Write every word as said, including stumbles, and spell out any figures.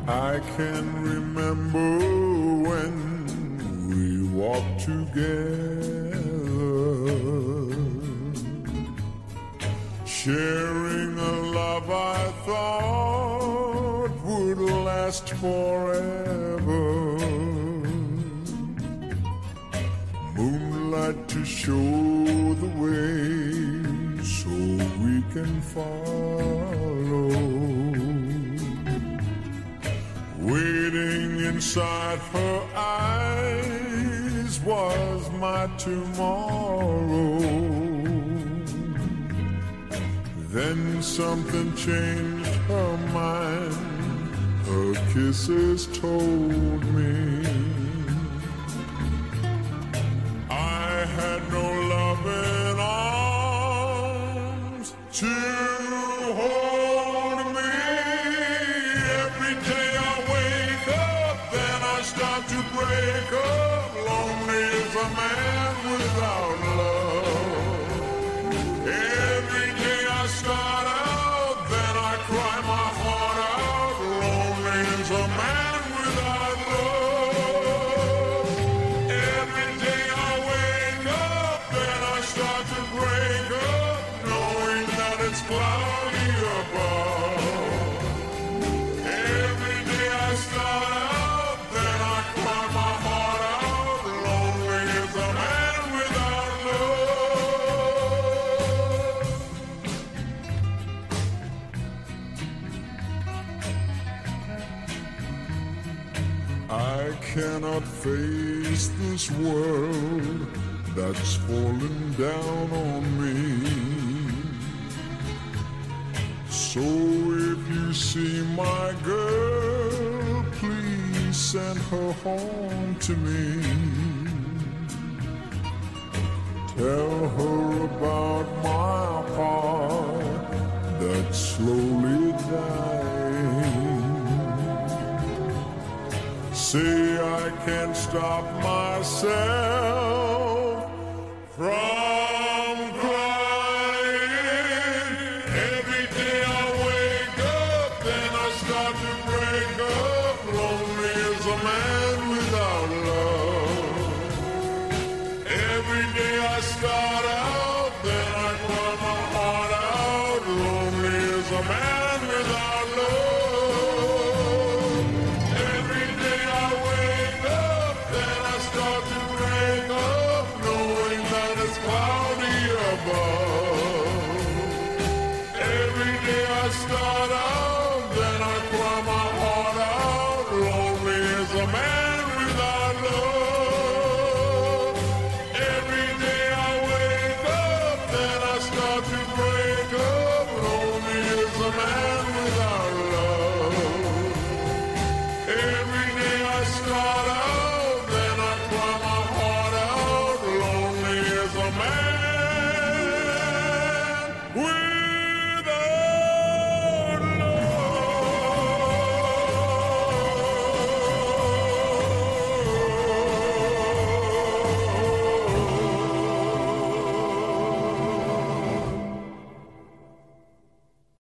I can remember when we walked together, sharing a love I thought would last forever. Moonlight to show the way so we can follow. Waiting inside her eyes was my tomorrow. Then something changed her mind, her kisses told me I had no loving arms to hold me. Every day I wake up, then I start to break up. Lonely as a man without love. Every day I start out, then I cry my heart out. Lonely as a man without love. Every day I wake up, then I start to break up, knowing that it's cloudy above. Every day I start out, then I cry my heart out. Lonely as a man without love. I cannot face this world that's fallen down on me. So if you see my girl, please send her home to me. Tell her about my heart that's slowly dying. Say I can't stop myself from